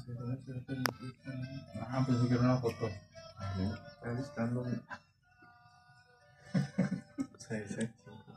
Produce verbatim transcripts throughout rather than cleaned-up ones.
Ah, pensé que era una foto. Está buscando. Sí, sí.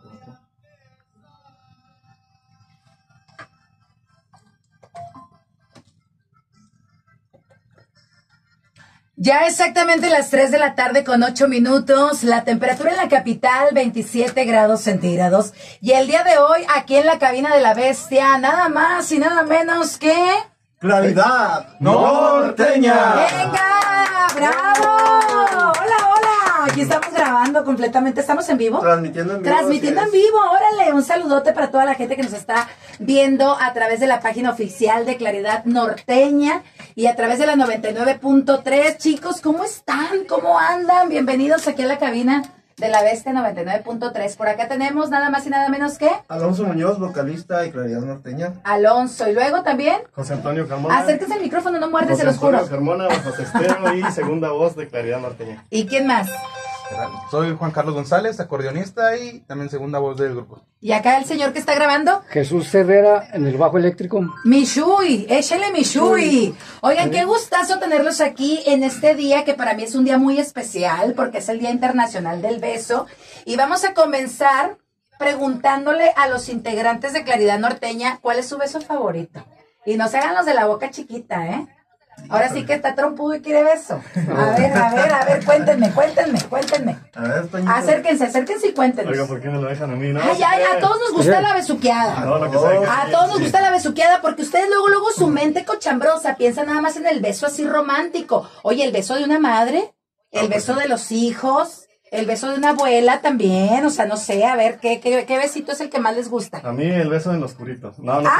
Ya exactamente las tres de la tarde con ocho minutos, la temperatura en la capital veintisiete grados centígrados y el día de hoy aquí en la cabina de la bestia nada más y nada menos que... ¡Claridad Norteña! ¡Venga! ¡Bravo! ¡Hola, hola! Aquí estamos grabando completamente, ¿estamos en vivo? Transmitiendo en vivo. Transmitiendo en vivo, órale, un saludote para toda la gente que nos está viendo a través de la página oficial de Claridad Norteña y a través de la noventa y nueve punto tres. Chicos, ¿cómo están? ¿Cómo andan? Bienvenidos aquí a la cabina de la Bestia noventa y nueve punto tres. Por acá tenemos nada más y nada menos que... Alonso Muñoz, vocalista de Claridad Norteña. Alonso, y luego también... José Antonio Carmona. Acérquese al micrófono, no muerdes, José se los juro. Antonio Carmona, bajo testero y segunda voz de Claridad Norteña. ¿Y quién más? Soy Juan Carlos González, acordeonista y también segunda voz del grupo. ¿Y acá el señor que está grabando? Jesús Herrera en el bajo eléctrico. Mishui, échale Mishui. Oigan, qué gustazo tenerlos aquí en este día que para mí es un día muy especial porque es el Día Internacional del Beso. Y vamos a comenzar preguntándole a los integrantes de Claridad Norteña cuál es su beso favorito. Y no se hagan los de la boca chiquita, ¿eh? Ahora sí que está trompudo y quiere beso. A ver, a ver, a ver, cuéntenme, cuéntenme, cuéntenme. A ver, Toñito. Acérquense, acérquense y cuéntenme. Oiga, ¿por qué me lo dejan a mí? No, Ay, ay, a todos nos gusta la besuqueada. No, lo que sea. A todos nos gusta la besuqueada porque ustedes luego, luego su mente cochambrosa piensa nada más en el beso así romántico. Oye, el beso de una madre, el beso de los hijos, el beso de una abuela también, o sea, no sé, a ver, ¿qué, qué, qué besito es el que más les gusta? A mí el beso en los oscuritos. No, no.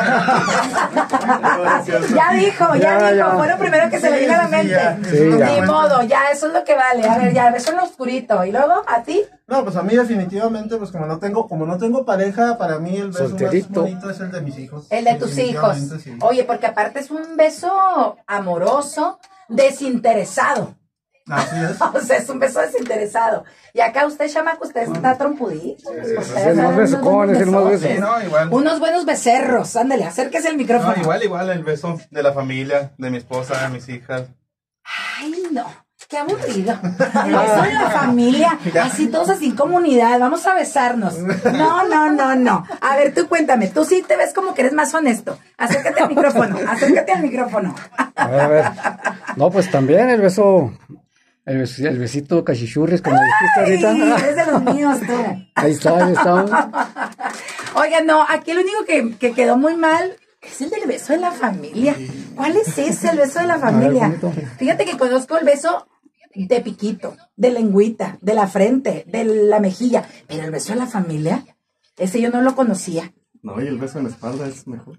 Ya dijo, ya, Ya, dijo, ya. fue lo primero que se le vino a la Sí, mente. ya. Sí, Ni ya. modo, ya, eso es lo que vale. A ver, ya, el beso en lo oscurito. ¿Y luego, a ti? No, pues a mí definitivamente, pues como no tengo, como no tengo pareja, para mí el beso Solterito. más bonito es el de mis hijos. El de tus hijos. Definitivamente, sí. Oye, porque aparte es un beso amoroso, desinteresado. Así es. O sea, es un beso desinteresado. Y acá usted, chamaco, usted está trompudito. Es el más besucón, es el más beso. Sí, no, igual. Unos buenos becerros. Ándale, acérquese el micrófono. No, igual, igual el beso de la familia, de mi esposa, de mis hijas. Ay, no. Qué aburrido. El beso de la familia. Así todos así en comunidad. Vamos a besarnos. No, no, no, no. A ver, tú cuéntame. Tú sí te ves como que eres más honesto. Acércate al micrófono. Acércate al micrófono. A ver, a ver. No, pues también el beso, el, bes- el besito cachichurris, como dijiste Ay, ahorita. eres de los míos, tú. Ahí está, ahí está. Oigan, no, aquí lo único que, que quedó muy mal es el del beso de la familia. ¿Cuál es ese, el beso de la familia? bonito. Fíjate que conozco el beso de piquito, de lengüita, de la frente, de la mejilla, pero el beso de la familia, ese yo no lo conocía. No, y el beso en la espalda es mejor.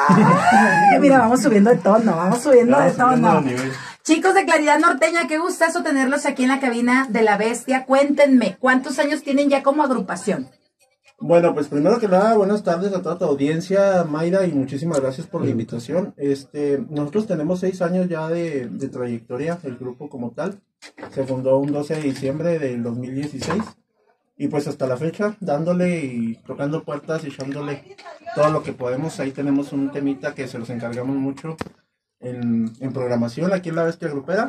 Ay, mira, vamos subiendo de tono, vamos subiendo de Vamos subiendo tono. de nivel. Chicos de Claridad Norteña, qué gustazo tenerlos aquí en la cabina de la bestia. Cuéntenme, ¿cuántos años tienen ya como agrupación? Bueno, pues primero que nada, buenas tardes a toda tu audiencia, Mayra, y muchísimas gracias por la invitación. Este, nosotros tenemos seis años ya de, de trayectoria, el grupo como tal. Se fundó un doce de diciembre del dos mil dieciséis. Y pues hasta la fecha, dándole y tocando puertas y echándole todo lo que podemos. Ahí tenemos un temita que se los encargamos mucho en, en programación aquí en la Bestia Grupera.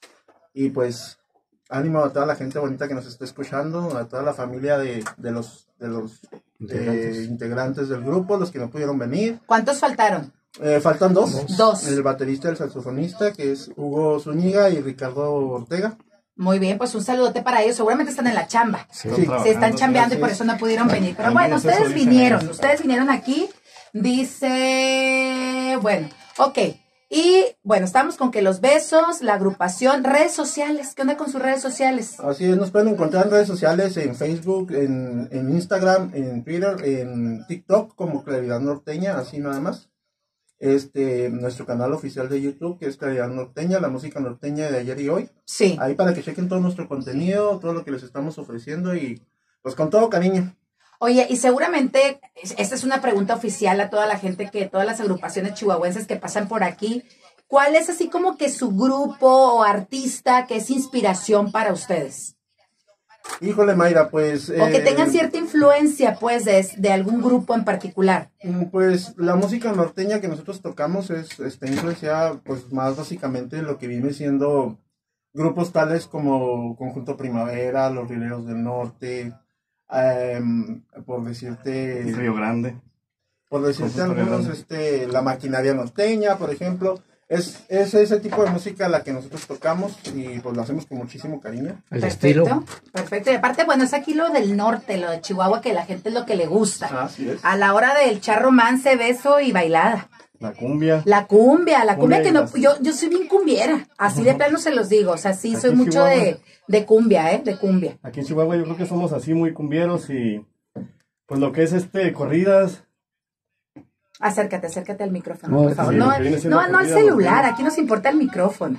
Y pues ánimo a toda la gente bonita que nos está escuchando, a toda la familia de, de los, de los Integrantes. eh, integrantes del grupo, los que no pudieron venir. ¿Cuántos faltaron? Eh, faltan dos. Dos. El baterista y el saxofonista, que es Hugo Zúñiga y Ricardo Ortega. Muy bien, pues un saludote para ellos. Seguramente están en la chamba. Sí. Se están chambeando y así por es. eso no pudieron venir. Pero Al bueno, menos eso ustedes dicen vinieron. ellos. Ustedes vinieron aquí. Dice, bueno, ok. Y bueno, estamos con que los besos, la agrupación, redes sociales. ¿Qué onda con sus redes sociales? Así es, nos pueden encontrar en redes sociales, en Facebook, en, en Instagram, en Twitter, en TikTok como Claridad Norteña, así nada más. Este, nuestro canal oficial de YouTube, que es Claridad Norteña, la música norteña de ayer y hoy. Sí. Ahí para que chequen todo nuestro contenido, todo lo que les estamos ofreciendo y pues con todo cariño. Oye, y seguramente, es- esta es una pregunta oficial a toda la gente, que todas las agrupaciones chihuahuenses que pasan por aquí. ¿Cuál es así como que su grupo o artista que es inspiración para ustedes? Híjole, Mayra, pues... O que eh, tengan cierta influencia, pues, de, de algún grupo en particular. Pues la música norteña que nosotros tocamos es, está influenciada, pues, más básicamente en lo que viene siendo grupos tales como Conjunto Primavera, Los Rieleros del Norte, eh, por decirte... Río Grande. Por decirte Conjunto Río algunos, Grande. este, La Maquinaria Norteña, por ejemplo. Es, es ese tipo de música la que nosotros tocamos y pues lo hacemos con muchísimo cariño. El Perfecto, estilo. perfecto. Y aparte, bueno, es aquí lo del norte, lo de Chihuahua, que la gente es lo que le gusta. Ah, así es. A la hora del echar romance, beso y bailada. La cumbia. La cumbia, la cumbia, Cumbia que y no, las- yo, yo soy bien cumbiera, así de plano se los digo, o sea, sí Aquí soy en mucho de, Chihuahua. de cumbia, eh, de cumbia. Aquí en Chihuahua yo creo que somos así muy cumbieros y pues lo que es este corridas. Acércate, acércate al micrófono, No, por favor. sí, No, lo que viene siendo no, no al corrida celular, norteña. aquí nos importa el micrófono.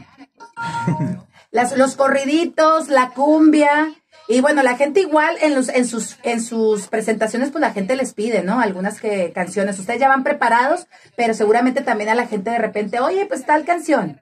Las, los corriditos, la cumbia, y bueno, la gente igual en los, en sus, en sus presentaciones, pues la gente les pide, ¿no? Algunas que, canciones. Ustedes ya van preparados, pero seguramente también a la gente de repente, oye, pues tal canción.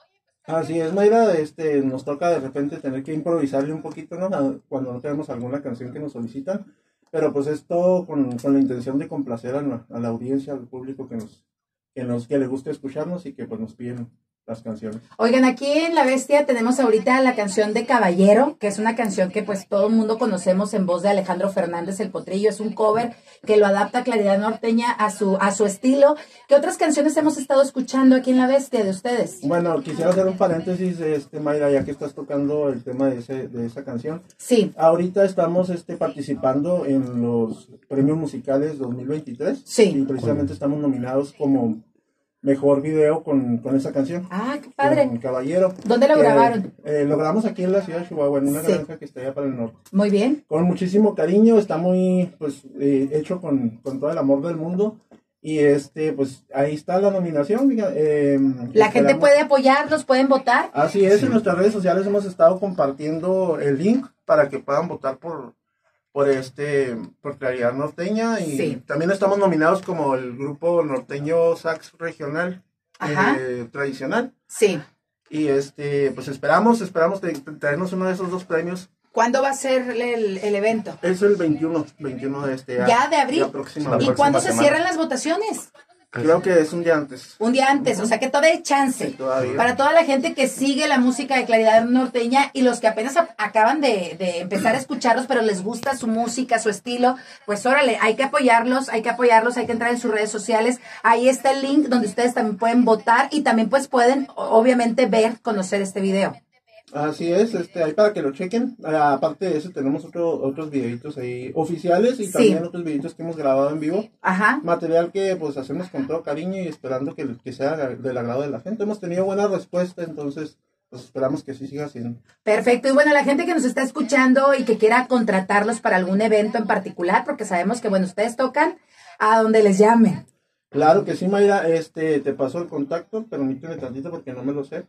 Así es, Mayra, este, nos toca de repente tener que improvisarle un poquito, ¿no? A- Cuando no tenemos alguna canción que nos solicitan, pero pues esto con, con la intención de complacer a la, a la audiencia, al público que nos, que nos, que le guste escucharnos y que pues nos piden las canciones. Oigan, aquí en La Bestia tenemos ahorita la canción de Caballero, que es una canción que pues todo el mundo conocemos en voz de Alejandro Fernández el Potrillo. Es un cover que lo adapta a Claridad Norteña a su, a su estilo. ¿Qué otras canciones hemos estado escuchando aquí en La Bestia de ustedes? Bueno, quisiera hacer un paréntesis, este, Mayra, ya que estás tocando el tema de, ese, de esa canción. Sí, Ahorita estamos este, participando en los premios musicales dos mil veintitrés. Sí. Y precisamente estamos nominados como mejor video con, con esa canción. ah, qué padre. Con Caballero. ¿Dónde lo Que, grabaron? eh, lo grabamos aquí en la ciudad de Chihuahua, en una Sí. granja que está allá para el norte. Muy bien. Con muchísimo cariño, está muy, pues, eh, hecho con, con todo el amor del mundo. Y este, pues, ahí está la nominación. diga, eh, La gente esperamos- puede apoyarlos, pueden votar. Así es, en nuestras redes sociales hemos estado compartiendo el link para que puedan votar por, por este, por Claridad Norteña. Y Sí. también estamos nominados como el grupo norteño sax regional Ajá. eh, tradicional. Sí. Y este, pues esperamos, esperamos de- de traernos uno de esos dos premios. ¿Cuándo va a ser el, el evento? Es el veintiuno, veintiuno de este año. ¿Ya de abril? La próxima. La ¿Y próxima cuándo se semana. cierran las votaciones? Creo que es un día antes. Un día antes, o sea que todavía hay chance. Sí, todavía. Para toda la gente que sigue la música de Claridad Norteña y los que apenas a- acaban de, de empezar a escucharlos, pero les gusta su música, su estilo, pues órale, hay que apoyarlos, hay que apoyarlos, hay que entrar en sus redes sociales. Ahí está el link donde ustedes también pueden votar y también pues pueden o- obviamente ver, conocer este video. Así es, este, ahí para que lo chequen. Ah, aparte de eso, tenemos otro, otros videitos ahí oficiales y Sí. también otros videitos que hemos grabado en vivo. Ajá. Material que pues hacemos con todo cariño y esperando que, que sea del agrado de la gente. Hemos tenido buena respuesta, entonces pues esperamos que así siga siendo. Perfecto. Y bueno, la gente que nos está escuchando y que quiera contratarlos para algún evento en particular, porque sabemos que, bueno, ustedes tocan a donde les llamen. Claro que sí, Mayra, este, te paso el contacto, permíteme tantito porque no me lo sé.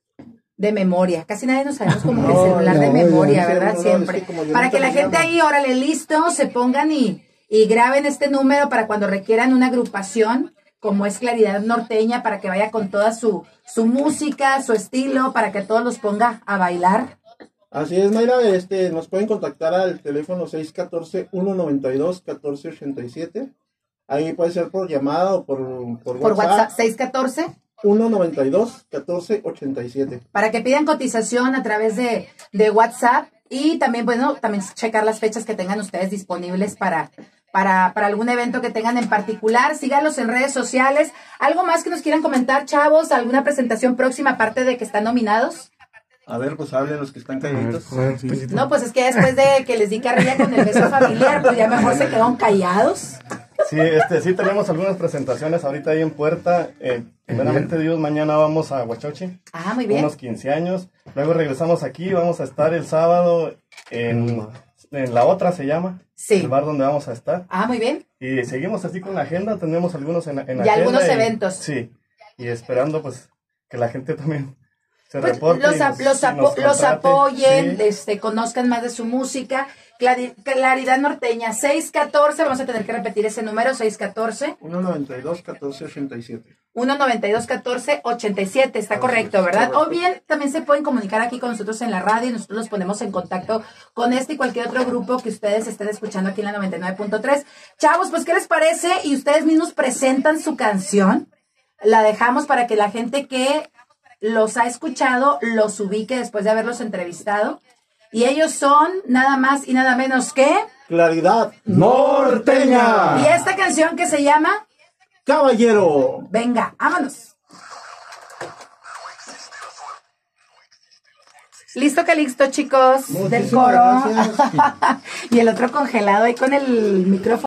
De memoria. Casi nadie nos sabemos como No, el celular de no, memoria, ya. ¿verdad? No, no, Siempre. es que como yo Para no que la te lo gente llamo. ahí, órale, listo, se pongan y, y graben este número para cuando requieran una agrupación, como es Claridad Norteña, para que vaya con toda su, su música, su estilo, para que todos los ponga a bailar. Así es, Mayra, este, nos pueden contactar al teléfono seis uno cuatro, uno nueve dos, uno cuatro ocho siete. Ahí puede ser por llamada o por, por, Por WhatsApp, WhatsApp. seis uno cuatro, uno nueve dos, uno cuatro ocho siete. para que pidan cotización a través de, de WhatsApp y también, bueno, también checar las fechas que tengan ustedes disponibles para, para, para algún evento que tengan en particular. Síganlos en redes sociales. ¿Algo más que nos quieran comentar, chavos? ¿Alguna presentación próxima aparte de que están nominados? A ver, pues hablen los que están calladitos. No, pues es que después de que les di carrilla con el beso familiar, pues ya mejor se quedaron callados. Sí, este, sí tenemos algunas presentaciones ahorita ahí en puerta. Eh, primeramente Dios, mañana vamos a Huachochi, Ah, muy bien. unos quince años. Luego regresamos aquí, vamos a estar el sábado en, en La Otra, se llama, Sí. el bar donde vamos a estar. Ah, muy bien. Y seguimos así con la agenda, tenemos algunos en, en Ya agenda algunos y- eventos. Sí, y esperando pues que la gente también se Pues, reporte los, y a- nos- los, y apo- nos los contrate. apoyen, Sí. este, conozcan más de su música. Clari- Claridad Norteña, seis uno cuatro, vamos a tener que repetir ese número, seis uno cuatro, uno noventa y dos, catorce ochenta y siete. uno noventa y dos, catorce ochenta y siete, está Así correcto, es, ¿verdad? correcto. O bien también se pueden comunicar aquí con nosotros en la radio y nosotros los ponemos en contacto con este y cualquier otro grupo que ustedes estén escuchando aquí en la noventa y nueve punto tres. Chavos, pues, ¿qué les parece? Y ustedes mismos presentan su canción. La dejamos para que la gente que los ha escuchado los ubique después de haberlos entrevistado. Y ellos son nada más y nada menos que... Claridad Norteña. Y esta canción que se llama... Caballero. Venga, vámonos. Listo, Calixto, chicos, del Muchísimas coro. gracias. Y el otro congelado ahí con el micrófono.